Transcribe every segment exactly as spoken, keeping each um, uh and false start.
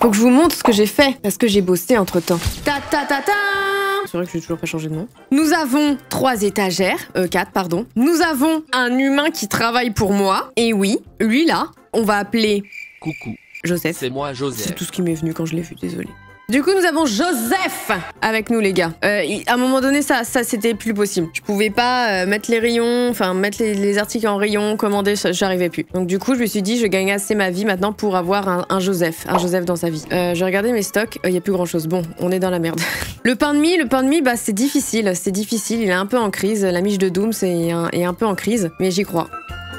Faut que je vous montre ce que j'ai fait, parce que j'ai bossé entre-temps. Ta ta ta ta. C'est vrai que j'ai toujours pas changé de nom. Nous avons trois étagères, euh, quatre, pardon. Nous avons un humain qui travaille pour moi. Et oui, lui là, on va appeler... Coucou. Joseph. C'est moi, Joseph. C'est tout ce qui m'est venu quand je l'ai vu, désolé. Du coup, nous avons Joseph avec nous, les gars. Euh, à un moment donné, ça, ça c'était plus possible. Je pouvais pas euh, mettre les rayons, enfin mettre les, les articles en rayon, commander, j'arrivais plus. Donc du coup, je me suis dit, je gagne assez ma vie maintenant pour avoir un, un Joseph, un Joseph dans sa vie. Euh, j'ai regardé mes stocks, il euh, y a plus grand chose. Bon, on est dans la merde. Le pain de mie, le pain de mie, bah c'est difficile, c'est difficile. Il est un peu en crise. La miche de Doom, c'est un, est un peu en crise, mais j'y crois.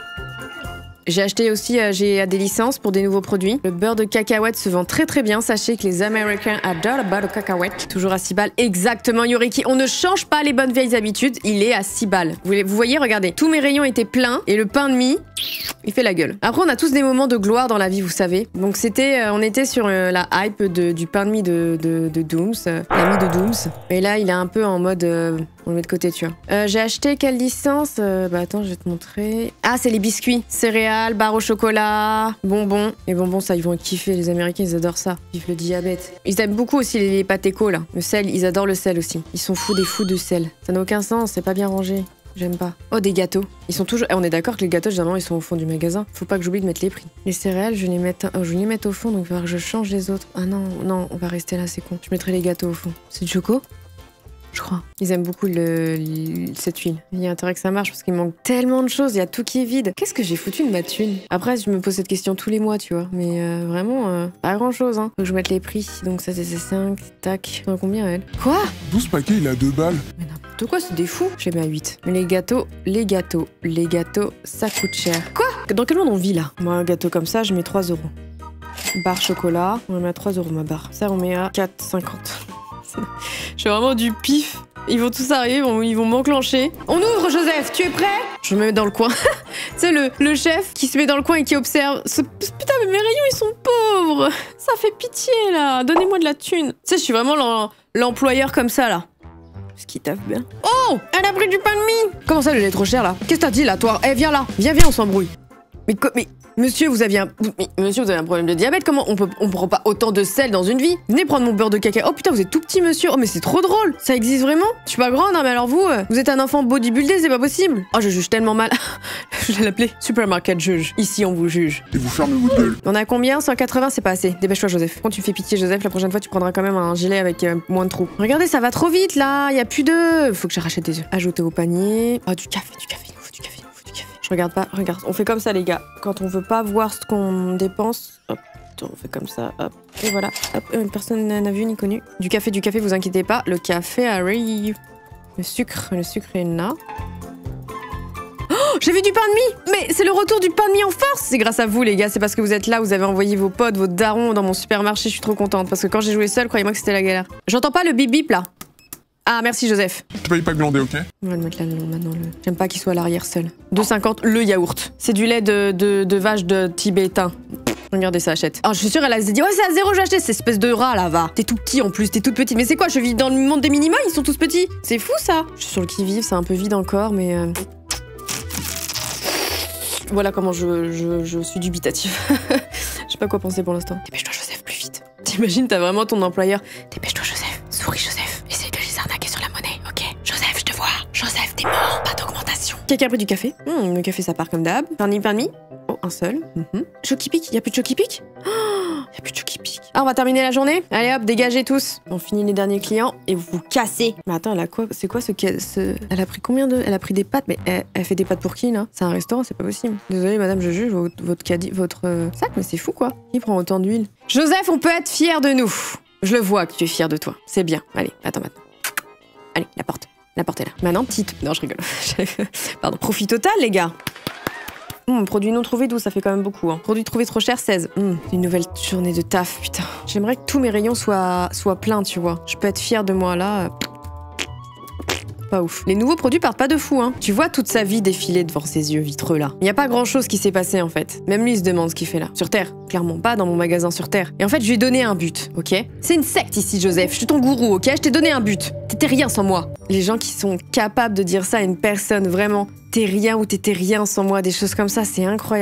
J'ai acheté aussi euh, j'ai des licences pour des nouveaux produits. Le beurre de cacahuète se vend très très bien. Sachez que les Américains adorent le beurre de cacahuète. Toujours à six balles. Exactement, Yoriki. On ne change pas les bonnes vieilles habitudes. Il est à six balles. Vous, vous voyez, regardez. Tous mes rayons étaient pleins et le pain de mie, il fait la gueule. Après, on a tous des moments de gloire dans la vie, vous savez. Donc c'était, euh, on était sur euh, la hype de, du pain de mie de, de, de Dooms. Euh, L'ami de Dooms. Et là, il est un peu en mode... Euh, on le met de côté, tu vois. Euh, j'ai acheté quelle licence euh, Bah attends, je vais te montrer. Ah, c'est les biscuits. Céréales, barres au chocolat, bonbons. Les bonbons, ça, ils vont kiffer. Les Américains, ils adorent ça. Ils vivent le diabète. Ils aiment beaucoup aussi les, les pâtes éco, là. Le sel, ils adorent le sel aussi. Ils sont fous des fous de sel. Ça n'a aucun sens, c'est pas bien rangé. J'aime pas. Oh, des gâteaux. Ils sont toujours... Eh, on est d'accord que les gâteaux, généralement, ils sont au fond du magasin. Faut pas que j'oublie de mettre les prix. Les céréales, je vais les mettre, oh, je vais les mettre au fond, donc il va falloir que je change les autres. Ah non, non, on va rester là, c'est con. Je mettrai les gâteaux au fond. C'est du choco ? Je crois. Ils aiment beaucoup le, le, cette huile. Il y a intérêt que ça marche parce qu'il manque tellement de choses, il y a tout qui est vide. Qu'est-ce que j'ai foutu de ma thune? Après, je me pose cette question tous les mois, tu vois. Mais euh, vraiment, euh, pas grand chose, hein. Faut que je mette les prix. Donc ça, c'est cinq, tac. On a combien, elle? Quoi? douze paquets, il a deux balles. Mais n'importe quoi, c'est des fous. Je les mets à huit. Mais les gâteaux, les gâteaux, les gâteaux, ça coûte cher. Quoi? Dans quel monde on vit, là? Moi, un gâteau comme ça, je mets trois euros. Barre chocolat, on met à trois euros ma barre. Ça, on met à quatre cinquante. Je fais vraiment du pif. Ils vont tous arriver, ils vont m'enclencher. On ouvre, Joseph, tu es prêt? Je me mets dans le coin. C'est le, le chef qui se met dans le coin et qui observe. Ce, putain, mais mes rayons, ils sont pauvres. Ça fait pitié, là. Donnez-moi de la thune. Tu sais, je suis vraiment l'employeur comme ça, là. Ce qui taffe bien. Oh, elle a pris du pain de mie. Comment ça, le lait est trop cher, là? Qu'est-ce que t'as dit, là, toi? Eh, viens là. Viens, viens, on s'embrouille. Mais, mais, monsieur, vous aviez un... Mais, monsieur, vous avez un problème de diabète, comment on peut... On prend pas autant de sel dans une vie? Venez prendre mon beurre de caca. Oh putain, vous êtes tout petit, monsieur. Oh, mais c'est trop drôle. Ça existe vraiment? Je suis pas grande, hein, mais alors vous, vous êtes un enfant bodybuildé, c'est pas possible. Oh, je juge tellement mal. Je vais l'appeler Supermarket Juge. Ici, on vous juge. Et vous fermez votre gueule. On a combien? cent quatre-vingts, c'est pas assez. Dépêche-toi, Joseph. Quand tu fais pitié, Joseph, la prochaine fois, tu prendras quand même un gilet avec euh, moins de trous. Regardez, ça va trop vite, là. Y a plus de... Faut que je rachète des œufs. Ajouter au panier. Oh, du café, du café. Je regarde pas, regarde, on fait comme ça les gars. Quand on veut pas voir ce qu'on dépense, hop, on fait comme ça, hop, et voilà, hop, personne n'a vu ni connu. Du café, du café, vous inquiétez pas, le café arrive. Le sucre, le sucre est là. Oh, j'ai vu du pain de mie. Mais c'est le retour du pain de mie en force. C'est grâce à vous les gars, c'est parce que vous êtes là, vous avez envoyé vos potes, vos darons dans mon supermarché, je suis trop contente. Parce que quand j'ai joué seule, croyez-moi que c'était la galère. J'entends pas le bip bip là. Ah, merci Joseph. Tu payes pas glandé, ok? On va le mettre là maintenant. Le... J'aime pas qu'il soit à l'arrière seul. deux cinquante le yaourt. C'est du lait de, de, de vache de tibétain. Regardez ça, achète. Oh, je suis sûre, elle a dit ouais, c'est à zéro, j'ai acheté cette espèce de rat là, va. T'es tout petit en plus, t'es toute petite. Mais c'est quoi, je vis dans le monde des minima, ils sont tous petits. C'est fou ça. Je suis sur le qui-vive, c'est un peu vide encore, mais. Euh... Voilà comment je, je, je suis dubitatif. Je sais pas quoi penser pour l'instant. Dépêche-toi, Joseph, plus vite. T'imagines, t'as vraiment ton employeur. Dépêche-toi, Joseph. Souris, Joseph. Essaye de les arnaquer sur la monnaie, ok? Joseph, je te vois. Joseph, t'es mort, pas d'augmentation. Quelqu'un a pris du café? Mmh, le café, ça part comme d'hab. Pain de mie, pain de mie. Oh, un seul. Mmh. Choki pique. Y'a plus de choki pique? Oh, y'a plus de choki pique. Ah, on va terminer la journée? Allez hop, dégagez tous. On finit les derniers clients et vous vous cassez. Mais attends, elle a quoi? C'est quoi ce, ce... Elle a pris combien de... Elle a pris des pâtes, mais elle, elle fait des pâtes pour qui, là? C'est un restaurant, c'est pas possible. Désolée, madame, je juge votre, votre caddie, votre euh, sac, mais c'est fou, quoi. Il prend autant d'huile. Joseph, on peut être fier de nous. Je le vois que tu es fier de toi. C'est bien. Allez, attends maintenant. Allez, la porte. La porte est là. Maintenant, petite. Non, je rigole. Pardon. Profit total, les gars. Mmh, produit non trouvé, d'où ça fait quand même beaucoup. Hein. Produit trouvé trop cher, seize. Mmh, une nouvelle journée de taf, putain. J'aimerais que tous mes rayons soient, soient pleins, tu vois. Je peux être fière de moi, là. Pas ouf. Les nouveaux produits partent pas de fou, hein. Tu vois toute sa vie défiler devant ses yeux vitreux, là. Il y a pas grand chose qui s'est passé, en fait. Même lui, il se demande ce qu'il fait là. Sur Terre. Clairement pas dans mon magasin sur Terre. Et en fait, je lui ai donné un but, ok? C'est une secte ici, Joseph. Je suis ton gourou, ok? Je t'ai donné un but. T'étais rien sans moi. Les gens qui sont capables de dire ça à une personne, vraiment, t'es rien ou t'étais rien sans moi, des choses comme ça, c'est incroyable.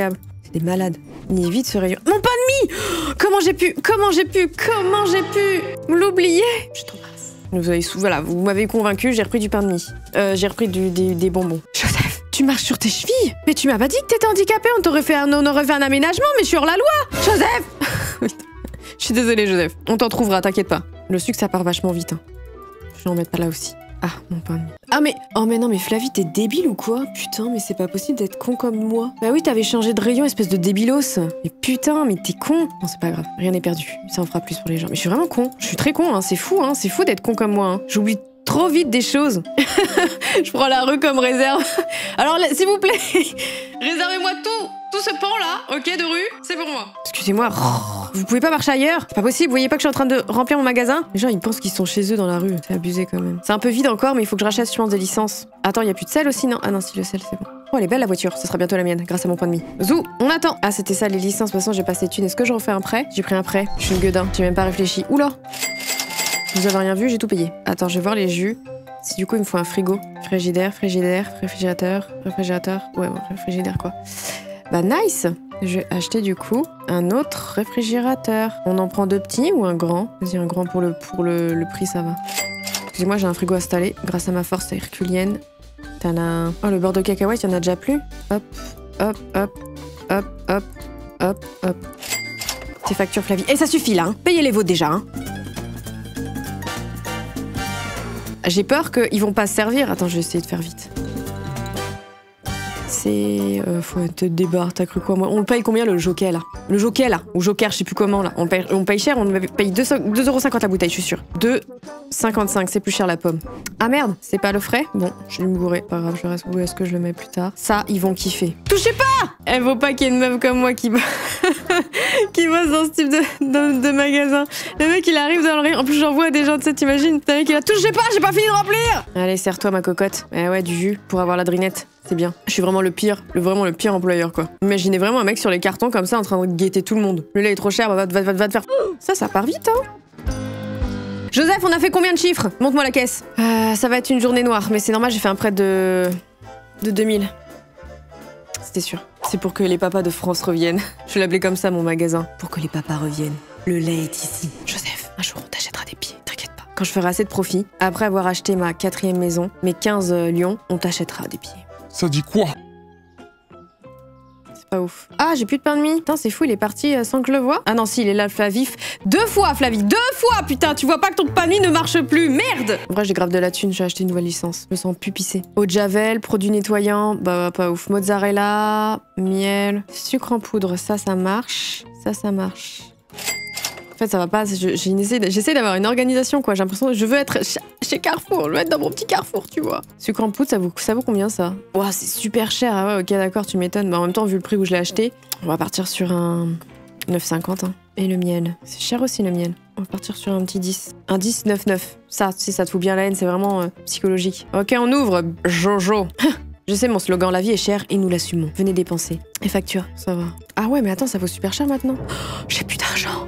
C'est des malades. Ni vite ce rayon. Mon pain de mie. Oh, comment j'ai pu Comment j'ai pu Comment j'ai pu l'oublier? Je t'embrasse. Vous avez, voilà, vous m'avez convaincu, j'ai repris du pain de mie. Euh, j'ai repris du, des, des bonbons. Joseph, tu marches sur tes chevilles? Mais tu m'as pas dit que t'étais handicapé, on t'aurait fait un, on aurait fait un aménagement, mais je suis hors la loi. Joseph. Je suis désolée, Joseph. On t'en trouvera, t'inquiète pas. Le sucre, ça part vachement vite. Hein. Je vais en mettre pas là aussi. Ah, mon pain de mie. Ah mais... Oh mais non, mais Flavie, t'es débile ou quoi? Putain, mais c'est pas possible d'être con comme moi. Bah oui, t'avais changé de rayon, espèce de débilos. Mais putain, mais t'es con. Non, c'est pas grave, rien n'est perdu. Ça en fera plus pour les gens. Mais je suis vraiment con. Je suis très con, hein. C'est fou, hein. C'est fou d'être con comme moi, hein. J'oublie trop vite des choses. Je prends la rue comme réserve. Alors, s'il vous plaît, réservez-moi tout. Tout ce pan-là, ok, de rue, c'est pour moi. Excusez-moi, vous pouvez pas marcher ailleurs? C'est pas possible, vous voyez pas que je suis en train de remplir mon magasin? Les gens, ils pensent qu'ils sont chez eux dans la rue. C'est abusé quand même. C'est un peu vide encore, mais il faut que je rachète, je pense, des licences. Attends, il y a plus de sel aussi, non? Ah non, si, le sel, c'est bon. Oh, elle est belle la voiture, ce sera bientôt la mienne, grâce à mon pain de mie. Zou, on attend. Ah, c'était ça, les licences, de toute façon, j'ai passé thunes. Est-ce que je refais un prêt? J'ai pris un prêt. Je suis une gueudin, j'ai même pas réfléchi. Oula! Vous avez rien vu, j'ai tout payé. Attends, je vais voir les jus. Si du coup, il me faut un frigo. Frigidaire, frigidaire, réfrigérateur, réfrigérateur. Ouais, ouais, réfrigéraire quoi. Bah, nice! Je vais acheter du coup un autre réfrigérateur. On en prend deux petits ou un grand? Vas-y, un grand pour le, pour le, le prix, ça va. Excusez-moi, j'ai un frigo installé grâce à ma force herculienne. Tadam. Oh, le beurre de cacahuète, il y en a déjà plus. Hop, hop, hop, hop, hop, hop, hop. Tes factures, Flavie. Et ça suffit là, hein. Payez les vôtres déjà, hein. J'ai peur qu'ils vont pas se servir. Attends, je vais essayer de faire vite. C'est... Euh, faut te débarre, t'as cru quoi moi? On le paye combien le jockey là? Le jockey là? Ou joker, je sais plus comment là. On paye, on paye cher, on paye deux euros cinquante la bouteille, je suis sûre. deux euros cinquante-cinq, c'est plus cher la pomme. Ah merde, c'est pas le frais? Bon, je vais me bourrer, pas grave, je reste. Où est-ce que je le mets plus tard? Ça, ils vont kiffer. Touchez pas! Elle vaut pas qu'il y ait une meuf comme moi qui, qui bosse dans ce type de, de, de magasin. Le mec il arrive dans le rayon, en plus j'en vois des gens, tu sais, t'imagines? Le mec il a touchez pas, j'ai pas fini de remplir! Allez, serre-toi ma cocotte. Eh ouais, du jus pour avoir la drinette. C'est bien. Je suis vraiment le pire, le, vraiment le pire employeur, quoi. Imaginez vraiment un mec sur les cartons comme ça en train de guetter tout le monde. Le lait est trop cher, bah, va, va, va, va te faire... Ça, ça part vite, hein. Joseph, on a fait combien de chiffres? Montre-moi la caisse. Euh, ça va être une journée noire, mais c'est normal, j'ai fait un prêt de... de deux mille. C'était sûr. C'est pour que les papas de France reviennent. Je vais l'appeler comme ça, mon magasin. Pour que les papas reviennent. Le lait est ici. Joseph, un jour on t'achètera des pieds, t'inquiète pas. Quand je ferai assez de profit, après avoir acheté ma quatrième maison, mes quinze euh, lions, on t'achètera des pieds. Ça dit quoi? C'est pas ouf. Ah, j'ai plus de pain de mie. Putain, c'est fou, il est parti euh, sans que je le voie. Ah non, si, il est là, Flavie. Deux fois, Flavie, deux fois, putain, tu vois pas que ton pain de mie ne marche plus, merde! En vrai, j'ai grave de la thune, j'ai acheté une nouvelle licence. Je me sens plus pissée. Eau de javel, produits nettoyants, bah pas ouf. Mozzarella, miel, sucre en poudre, ça, ça marche. Ça, ça marche. En fait, ça va pas, j'essaie d'avoir une organisation, quoi. J'ai l'impression que je veux être chez Carrefour, je veux être dans mon petit Carrefour, tu vois. Sucre en poudre, ça vaut, ça vaut combien, ça? Ouah, c'est super cher. Ah ouais, ok, d'accord, tu m'étonnes. Bah, en même temps, vu le prix où je l'ai acheté, on va partir sur un neuf cinquante. Hein. Et le miel. C'est cher aussi, le miel. On va partir sur un petit dix. Un dix, neuf neuf. Ça, tu sais, ça te fout bien la haine, c'est vraiment euh, psychologique. Ok, on ouvre. Jojo. Je sais, mon slogan, la vie est chère et nous l'assumons. Venez dépenser. Et facture, ça va. Ah ouais, mais attends, ça vaut super cher maintenant. Oh, j'ai plus d'argent.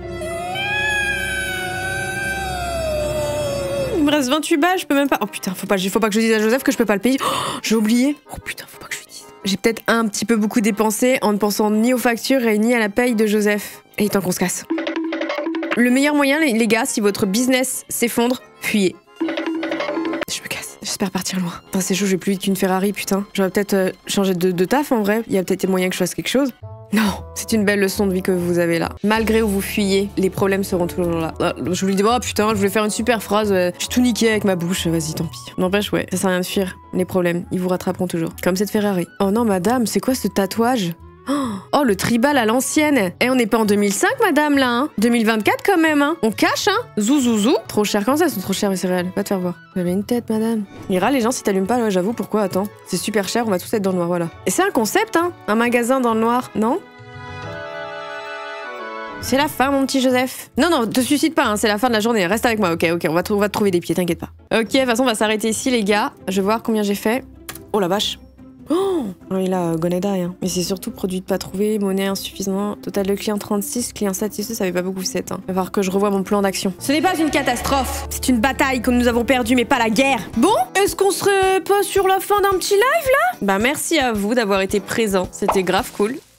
Il me reste vingt-huit balles, je peux même pas... Oh putain, faut pas, faut pas que je dise à Joseph que je peux pas le payer. Oh, j'ai oublié. Oh putain, faut pas que je lui dise. J'ai peut-être un petit peu beaucoup dépensé en ne pensant ni aux factures et ni à la paye de Joseph. Et il est temps qu'on se casse. Le meilleur moyen, les gars, si votre business s'effondre, fuyez. Je me casse. J'espère partir loin. Enfin, c'est chaud, je vais plus vite qu'une Ferrari, putain. J'aurais peut-être euh, changé de, de taf, en vrai. Il y a peut-être moyen que je fasse quelque chose. Non, c'est une belle leçon de vie que vous avez là. Malgré où vous fuyez, les problèmes seront toujours là. Je vous lui dis, oh putain, je voulais faire une super phrase, euh, j'ai tout niqué avec ma bouche, vas-y, tant pis. N'empêche, ouais, ça sert à rien de fuir. Les problèmes, ils vous rattraperont toujours. Comme cette Ferrari. Oh non, madame, c'est quoi ce tatouage? Oh, le tribal à l'ancienne. Eh, on n'est pas en deux mille cinq, madame, là, hein. deux mille vingt-quatre, quand même, hein. On cache, hein. Zouzouzou. Trop cher, comment ça, c'est trop cher, mais c'est réel. Va te faire voir. Vous avez une tête, madame. Ira, les gens, si t'allumes pas, ouais, j'avoue, pourquoi, attends. C'est super cher, on va tous être dans le noir, voilà. Et c'est un concept, hein. Un magasin dans le noir, non? C'est la fin, mon petit Joseph. Non, non, te suicide pas, hein, c'est la fin de la journée. Reste avec moi, ok, ok, on va, on va te trouver des pieds, t'inquiète pas. Ok, de toute façon, on va s'arrêter ici, les gars. Je vais voir combien j'ai fait. Oh la vache. Oh, il a gonna die, hein. Mais c'est surtout produit de pas trouvé, monnaie insuffisant. Total de clients trente-six, clients satisfaits, ça fait pas beaucoup sept. Hein. Il va falloir que je revoie mon plan d'action. Ce n'est pas une catastrophe, c'est une bataille que nous avons perdue, mais pas la guerre. Bon, est-ce qu'on serait pas sur la fin d'un petit live là? Bah merci à vous d'avoir été présents, c'était grave cool.